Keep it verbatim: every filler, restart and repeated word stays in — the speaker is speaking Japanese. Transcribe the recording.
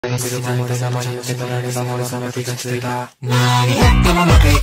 何するも俺様に受け取られば俺様気がついた。何やっても負け